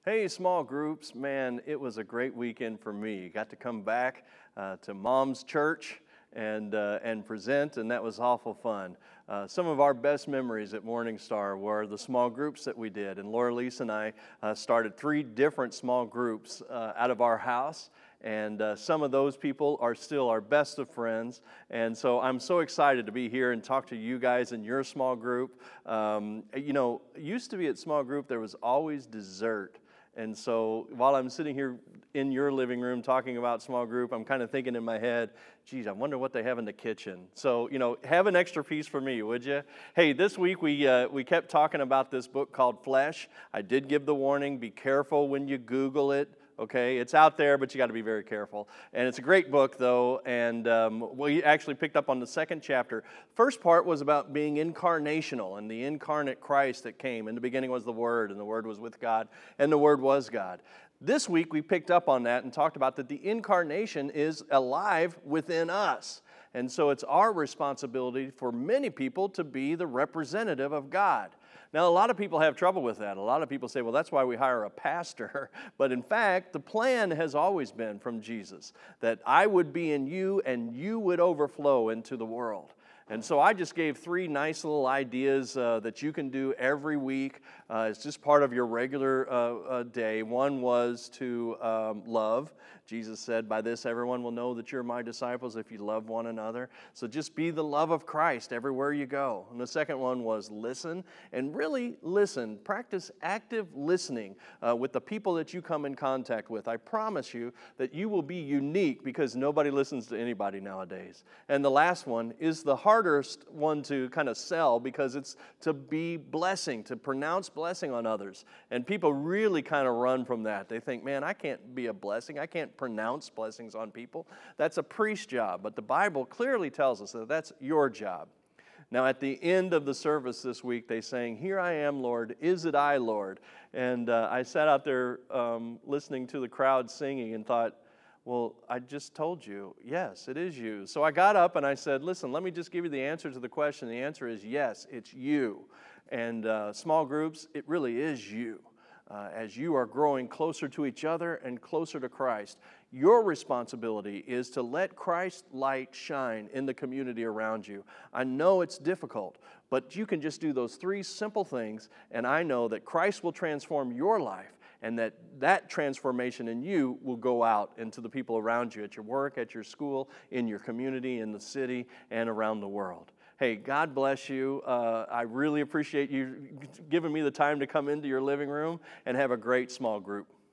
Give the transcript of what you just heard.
Hey, small groups, man, it was a great weekend for me. Got to come back to Mom's church and present, and that was awful fun. Some of our best memories at Morning Star were the small groups that we did, and Laura Lisa and I started 3 different small groups out of our house. And some of those people are still our best of friends. And so I'm so excited to be here and talk to you guys in your small group. It used to be at small group, there was always dessert. And so while I'm sitting here in your living room talking about small group, I'm kind of thinking in my head, geez, I wonder what they have in the kitchen. So, have an extra piece for me, would you? Hey, this week we kept talking about this book called Flesh. I did give the warning, be careful when you Google it. Okay, it's out there, but you got to be very careful. And it's a great book, though, and we actually picked up on the 2nd chapter. First part was about being incarnational and the incarnate Christ that came. In the beginning was the Word, and the Word was with God, and the Word was God. This week we picked up on that and talked about that the incarnation is alive within us. And so it's our responsibility for many people to be the representative of God. Now, a lot of people have trouble with that. A lot of people say, well, that's why we hire a pastor. But in fact, the plan has always been from Jesus, that I would be in you and you would overflow into the world. And so I just gave 3 nice little ideas that you can do every week. It's just part of your regular day. One was to love. Jesus said, by this everyone will know that you're my disciples if you love one another. So just be the love of Christ everywhere you go. And the second one was listen, and really listen. Practice active listening with the people that you come in contact with. I promise you that you will be unique because nobody listens to anybody nowadays. And the last one is the hardest one to kind of sell because it's to be blessing, to pronounce blessing on others. And people really kind of run from that. They think, man, I can't be a blessing. I can't pronounce blessings on people. That's a priest's job. But the Bible clearly tells us that that's your job. Now, at the end of the service this week, they sang, "Here I am, Lord, is it I, Lord?" And I sat out there listening to the crowd singing and thought, well, I just told you, yes, it is you. So I got up and I said, listen, let me just give you the answer to the question. The answer is yes, it's you. And small groups, it really is you. As you are growing closer to each other and closer to Christ, your responsibility is to let Christ's light shine in the community around you. I know it's difficult, but you can just do those 3 simple things, and I know that Christ will transform your life, and that transformation in you will go out into the people around you, at your work, at your school, in your community, in the city, and around the world. Hey, God bless you. I really appreciate you giving me the time to come into your living room, and have a great small group.